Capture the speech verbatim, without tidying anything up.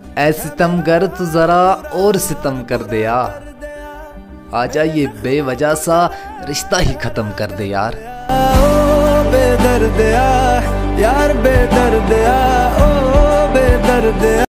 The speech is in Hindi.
ऐ सितमगर तू जरा और सितम कर दे यार, आजा ये बेवजह सा रिश्ता ही खत्म कर दे यार। बेदर्द यार, यार बेदर्द यार।